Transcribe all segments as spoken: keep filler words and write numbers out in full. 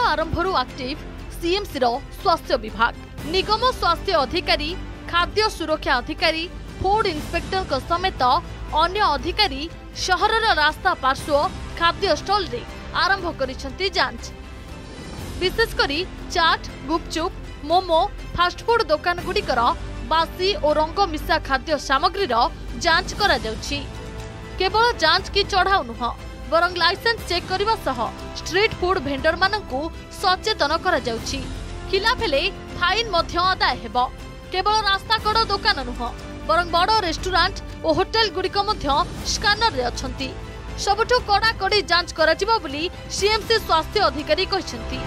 आरंभ active CMC रो स्वास्थ्य विभाग निगम स्वास्थ्य अधिकारी खाद्य सुरक्षा अधिकारी फूड इन्स्पेक्टर समेत अन्य अधिकारी शहरर रास्ता पार्श्व खाद्य स्टॉल रे आरंभ करिसेंती जांच। विशेषकर चाट गुपचुप मोमो फास्टफुड दुकान गुड़िकर बासी और रंग मिशा खाद्य सामग्री जांच करा जाउछि। केवल जांच की चढ़ाऊ नुह बरं लाइसेंस चेक करने सह स्ट्रीट फूड भेंडर मानकु सचेतन करा जाउछि। खिलाफ हेले फाइन मध्य आदाय हेबो। केवल रास्ता कड़ दुकान नुह बरं बड़ रेस्टोरेंट और होटेल गुड़िक मध्य स्कानर रे अछंती। सबुठु कड़ा कड़ी जांच करा जिवो बोली सीएमसी स्वास्थ्य अधिकारी कहिसेंती।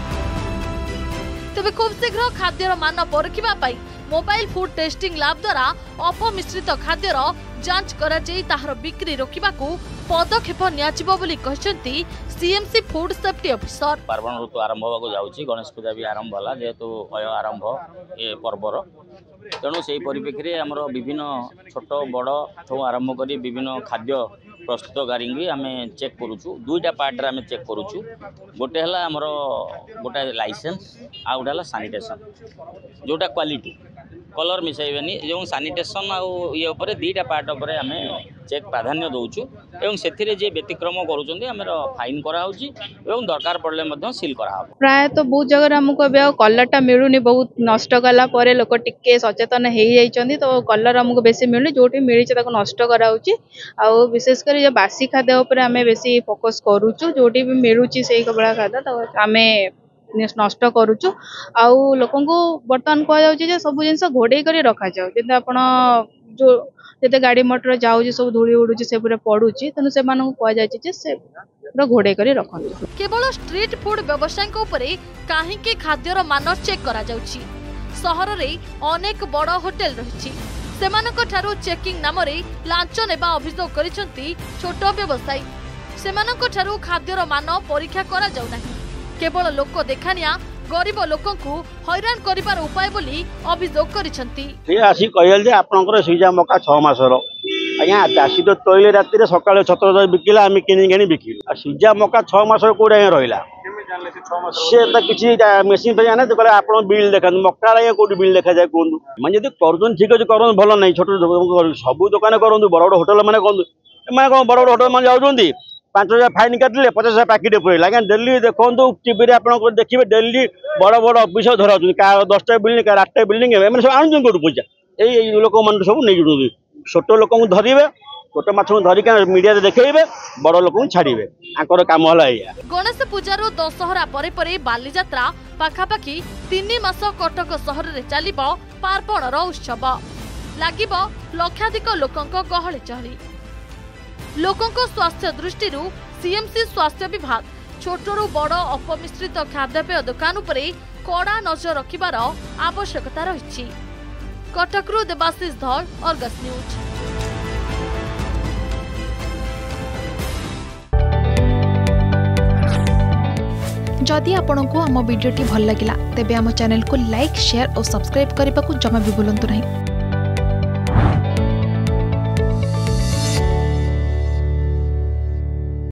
तेबे खूब शीघ्र खाद्यर मान परखिबा पाई मोबाइल फूड टेस्टिंग लैब द्वारा अपमिश्रित खाद्यर जांच करा जाई ताहार बिक्री रोकिबाकू पदक्षेप नियाजिबो बोली कहिसेंती सीएमसी फूड सेफ्टी ऑफिसर। पार्वण ऋतु आरंभ होगा जाऊँगी गणेश पूजा भी आरंभ है जेहेतु अय आरंभ ए पर्वर तेणु से परिप्रेक्षी में आमर विभिन्न छोट बड़ ठू आरंभ कर विभिन्न खाद्य प्रस्तुतकारी भी आम चेक करुचु। दुईटा पार्ट आम चेक करुचु। गोटे है आमर गोटे लाइसेंस आ गोटे है सानिटेशन जोटा क्वालिटी कलर मिसाइबेनी जो सानिटेशन आउ ये उपर दीटा पार्ट उपर आम चेक प्राधान्य दौचु एवं से जे व्यतिक्रम करुँच फाइन कराऊँगी एवं दरकार पड़े सील करा प्राय तो बहुत जगह आमको अब कलरटा मिलूनी बहुत नष्ट कला पर लोक टिके सचेतन हो जाइछन्ती तो कलर आमको बेसी मिलूनी जोटी मिली नष्ट कराऊँगी आउ विशेषकर जो बासी खाद्य उपर आम बेसी फोकस करुचु जोटी भी मिलूची से भाया खाद्य तो आम नष्ट करुचु आउ लोक बर्तमान कह सब जिन घोड़े कर रखा जाओ जब आप जो जिते गाड़ी मोटर जाऊँगी सब धूली उड़ूची से पूरा पड़ुची तेणु से कह घोड़े कर रख। केवल स्ट्रीट फूड व्यवसायी कहीं खाद्यर मान चेक करा जाउछि। सहर रे अनेक बड़ होटेल रही चेकिंग नाम लांच नेबा अभियोग करिसेंती छोट व्यवसायी सेमानकठारु खाद्यर मान परीक्षा करा जाउ नाही। केवल लोक देखानिया गरीब लोकंकु हैरान करिबार उपाय बोली अभियोग करिसेंती। से आसी कहल जे आपनकर सिजा मका छह मासर आज्ञा चाषी तो तोइले राति सकाଳେ छतर बिकिला आम किनि किनि बिकिलु सिजा मका छह मासर कोडे रहिला से तो किसी मेसीन पे जाने तो कहले आपन बिल देखा मक्का कोटी बिल देखा जाए कहूँ मैं जब कर ठीक अच्छे कर भल ना छोट सब दुकान करूँ बड़ बड़ होटेल मैंने कहूँ मैं कौन बड़ बड़ होटेल मैंने जाऊँगी पांच हजार फाइन काटिले पचास हजार पैकेट पड़ेगा आज्ञा डेली देखो टीवी आप देखिए डेली बड़ बड़ अफिस धरा दसटा बिल्डिंग का आठटा बिल्डिंग सब आणुन कौट पैसा यही लोक मैंने सब नहीं छोट लोक धरवे छोट माछ धरिक मीडिया देखेबे बड़ लोक छाड़े आंकर काम है। गणेश पूजार दशहरा परे परे बालीजात्रा पाखापाखि तीन मास कटक सहर में चलिबो पार्वणर उत्सव लागिब लक्षाधिक लोकंक गहली चहली। लोकंक स्वास्थ्य दृष्टि सीएमसी स्वास्थ्य विभाग छोटरू बड़ अपमिश्रित खाद्यपेय दुकान उपरे कड़ा नजर रखिबार आवश्यकता रही। कटकरू देवाशीष धर, अर्गस न्यूज। जदि आपंक आम भिडी भल लगा तेब आम चैनल को लाइक शेयर और सब्सक्राइब करने को जमा भी भूलु नहीं।